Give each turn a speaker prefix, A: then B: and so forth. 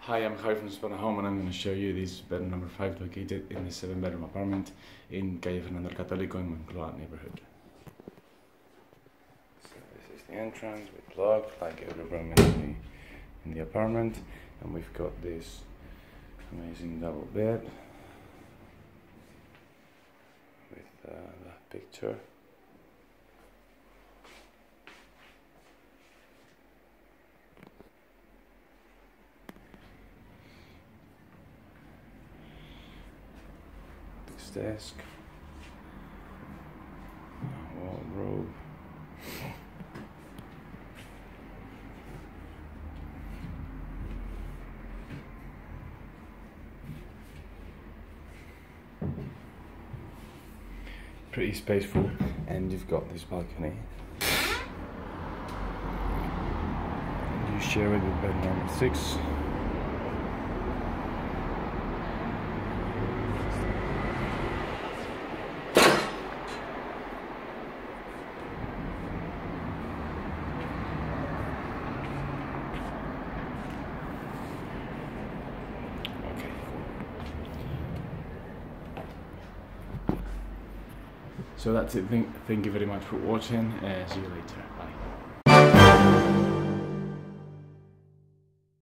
A: Hi, I'm Javi from Spana Home and I'm going to show you this bed number 5 located in the 7-bedroom apartment in Calle Fernando el Católico in Moncloa neighborhood. So this is the entrance with lock, like every room in the apartment, and we've got this amazing double bed with the picture. Desk, wardrobe, pretty spaceful, and you've got this balcony, and you share it with bed number 6. So that's it. Thank you very much for watching. See you later.